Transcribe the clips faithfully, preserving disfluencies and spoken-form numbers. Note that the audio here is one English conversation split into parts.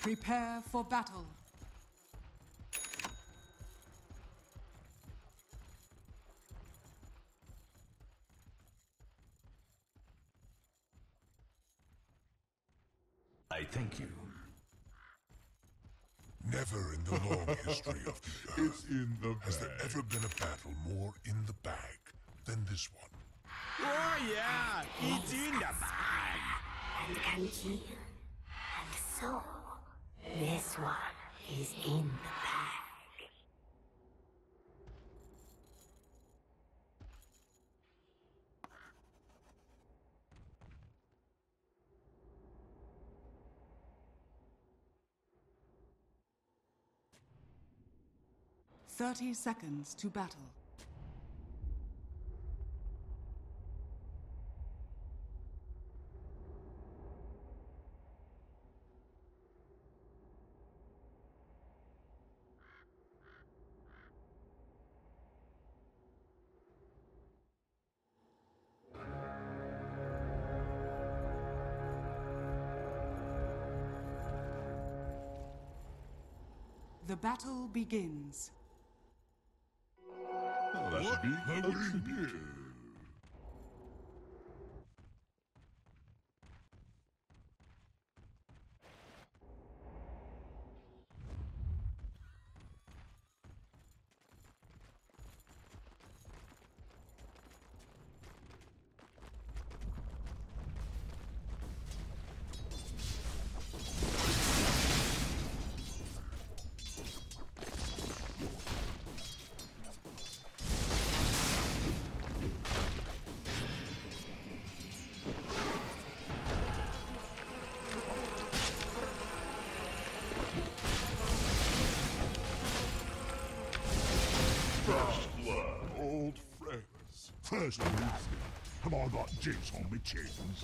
Prepare for battle. I thank you. Never in the long history of the It's Earth in the has there bag. ever been a battle more in the bag than this one. Oh yeah, it's in the bag. And congeal. And so, this one is in the bag. Thirty seconds to battle. The battle begins. Oh, that should be a tribute. First blood, old friends. First blood. Have I got jigs on me chins?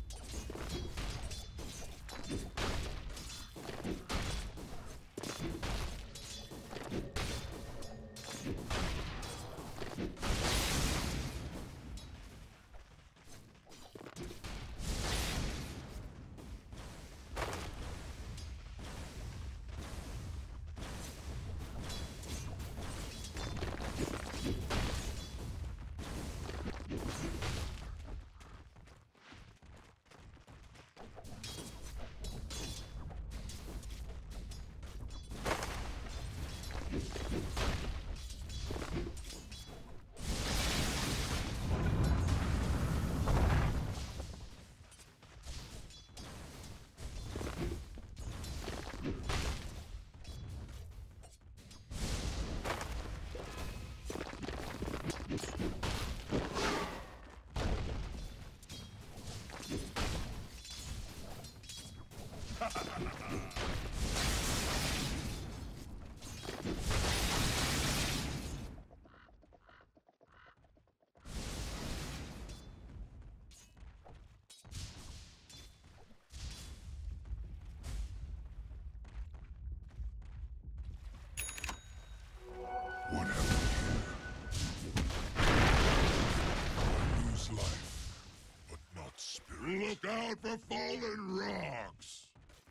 What happened here? I lose life, but not spirit. Look out for fallen rocks!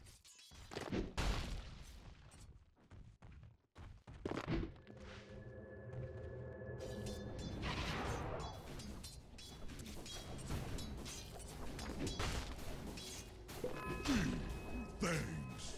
Thanks.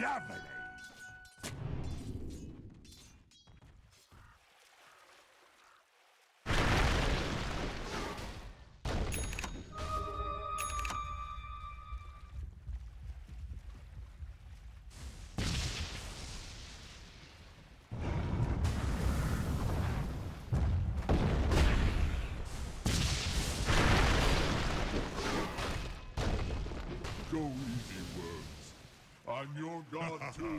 Lovely. Go easy, worms. I'm your god too.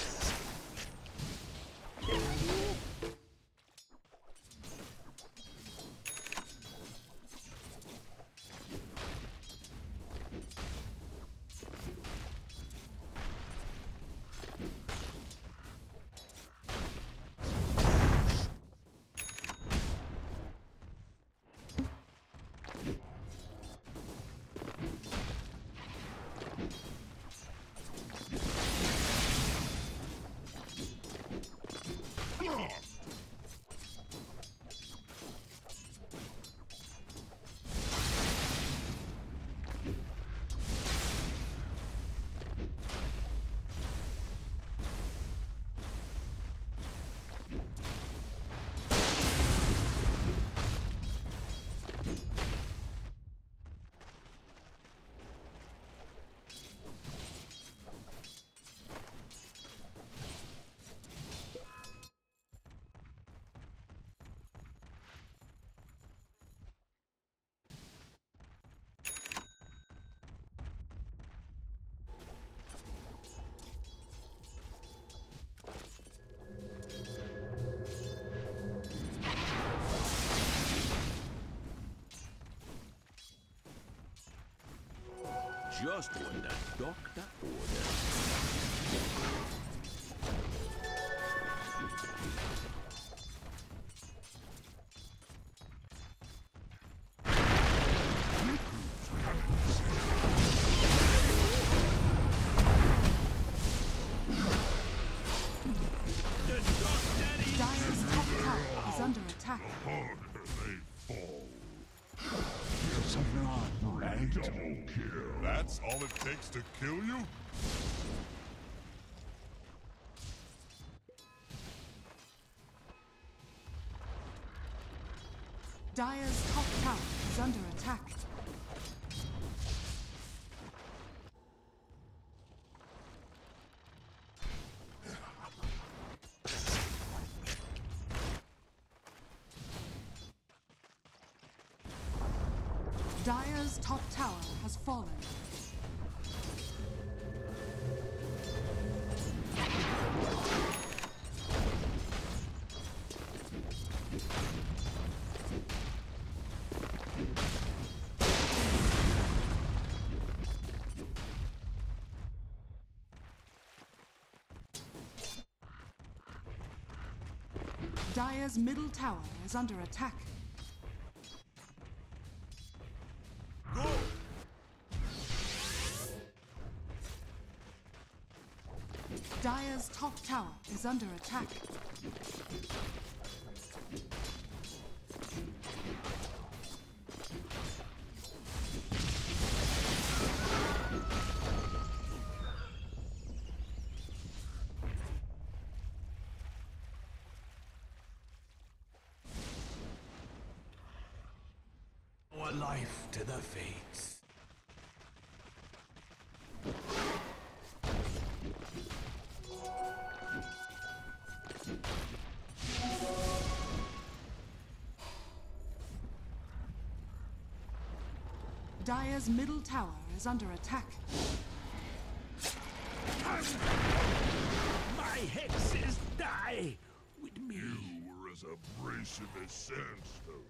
Just when the doctor ordered. Dire's top tower is under attack. Harder they fall. Double kill. That's all it takes to kill you? Dire's top tower is under attack. Dire's top tower has fallen. Dire's middle tower is under attack. Dire's top tower is under attack. Our life to the fates. Dire's middle tower is under attack. My hexes die with me. You were as abrasive as sandstone.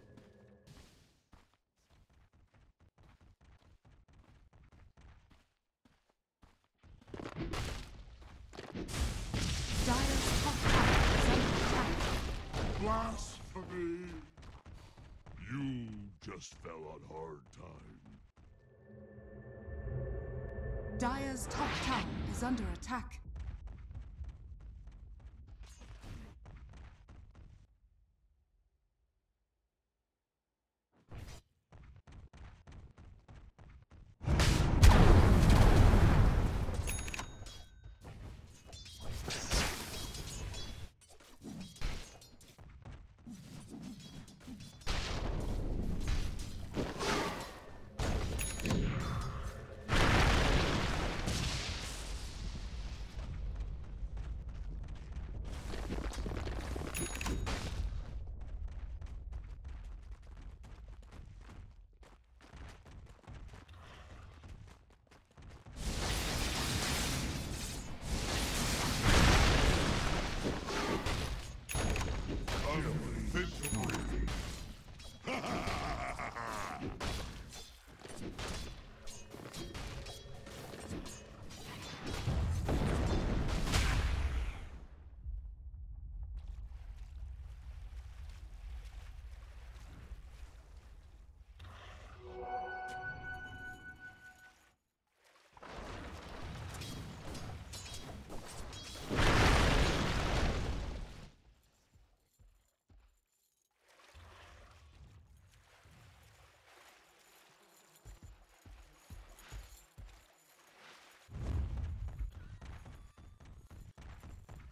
Dire's top tower is under attack. Blasphemy! You just fell on hard times. Dire's top tower is under attack.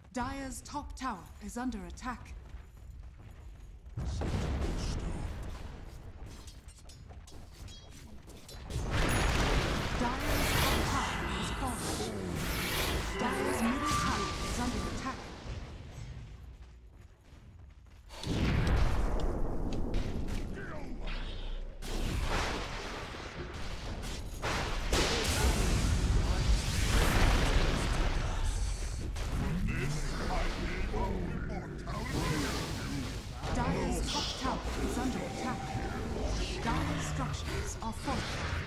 Dire's top tower is under attack. Dire's top tower is falling. Dire's middle tower is under attack. Dire's top tower is under attack. Dire's structures are fortified.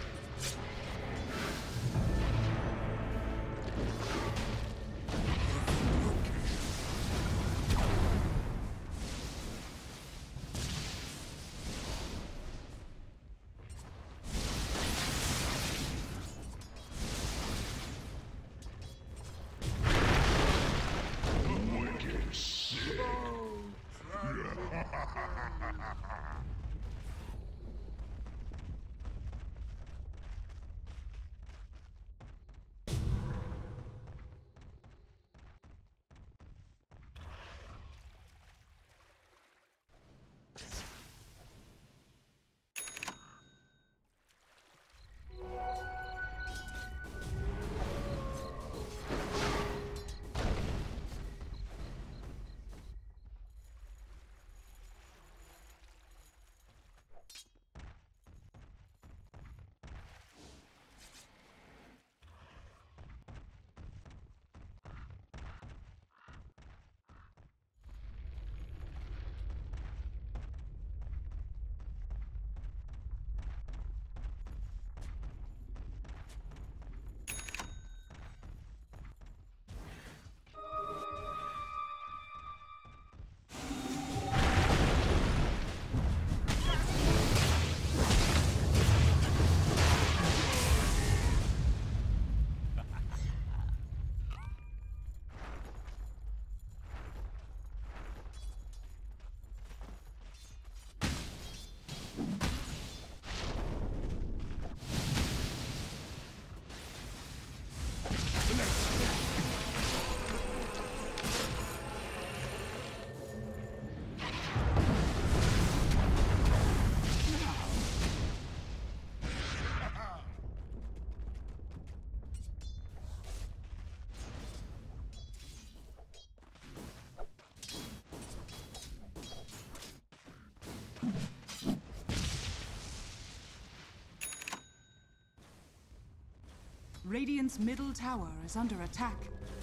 Radiant's middle tower is under attack.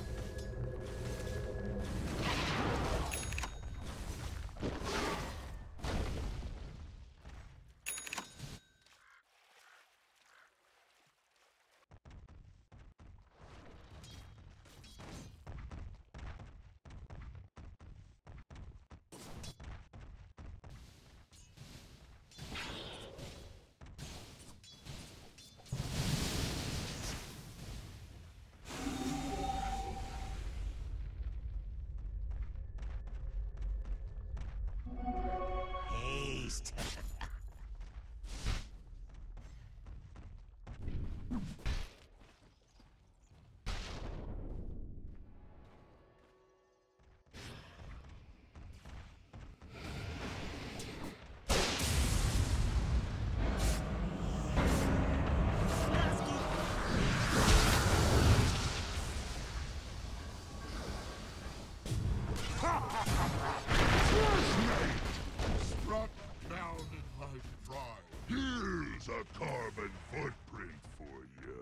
Haste. Struck down in my pride. Here's a carbon footprint for you.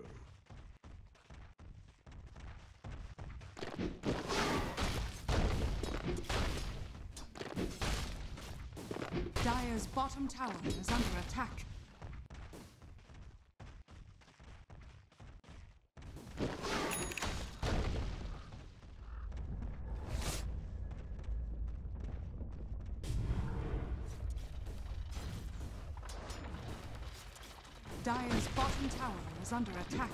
Dire's bottom tower is under attack. Dire's bottom tower is under attack.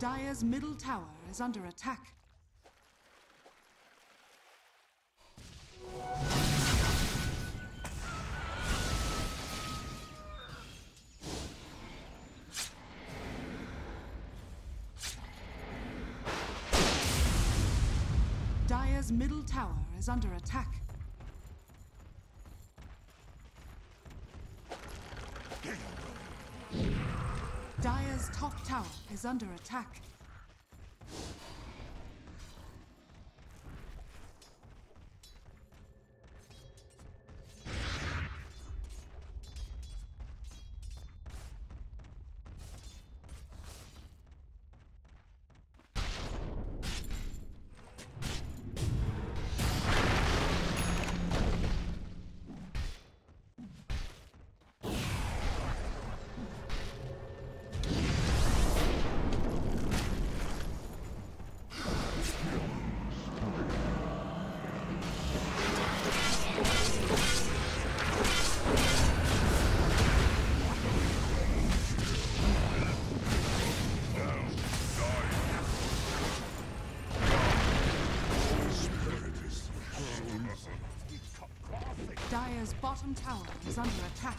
Dire's middle tower is under attack. Dire's middle tower is under attack. Dire's top tower is under attack. Dire's bottom tower is under attack.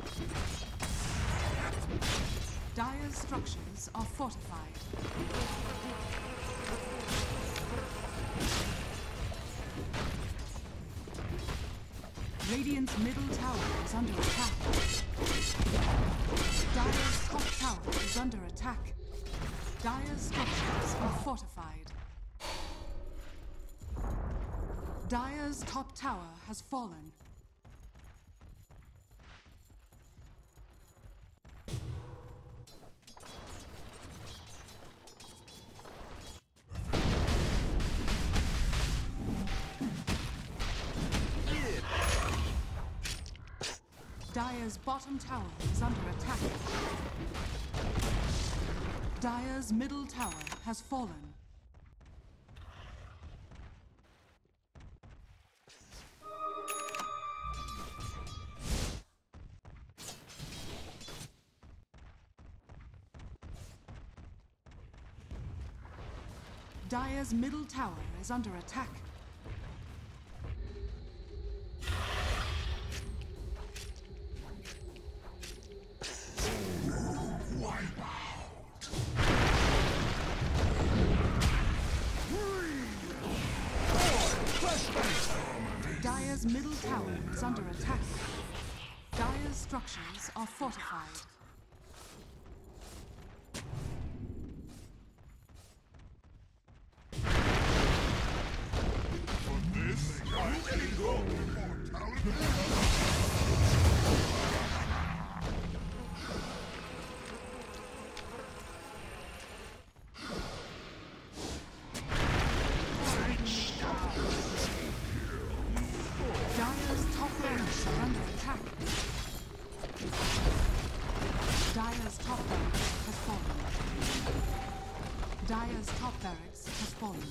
Dire's structures are fortified. Radiant's middle tower is under attack. Dire's top tower is under attack. Dire's structures are fortified. Dire's top tower has fallen. Dire's bottom tower is under attack. Dire's middle tower has fallen. Dire's middle tower is under attack. Dire's middle tower is under attack. Dire's structures are fortified. Dire's top barracks are under attack. Dire's top barracks has fallen. Dire's top barracks has fallen.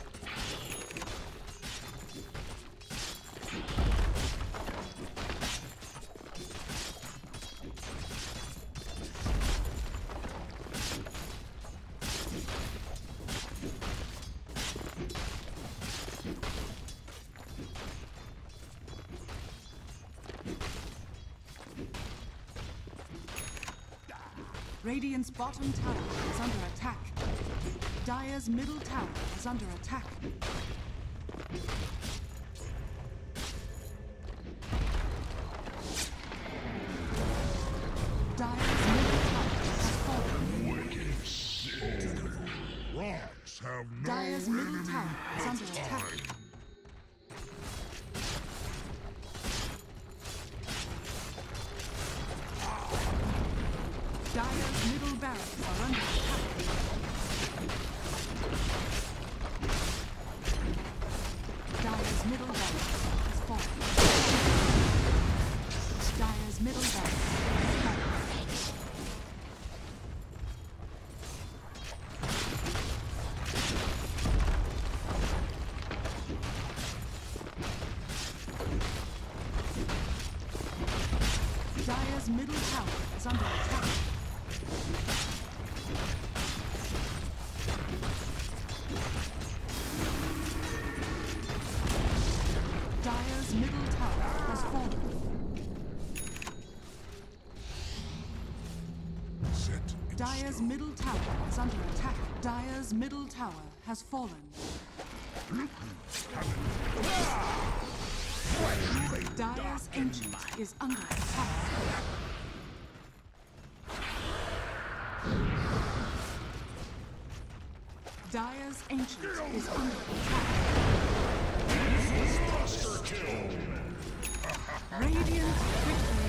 Radiant's bottom tower is under attack. Dire's middle tower is under attack. Dire's middle tower has fallen. Rocks have no Dire's middle enemy tower is under but attack. time. Dire's middle barracks are under attack. Dire's middle barracks has fallen. Dire's middle barracks has fallen. Dire's middle tower is under attack. Dire's middle tower has fallen. Set in Dire's stone. middle tower is under attack. Dire's middle tower has fallen. Dire's ancient is under attack. Dire's ancient is under attack. Radiant victory.